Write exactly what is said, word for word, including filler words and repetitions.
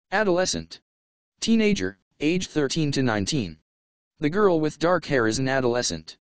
Adolescent. Teenager, age thirteen to nineteen. The girl with dark hair is an adolescent.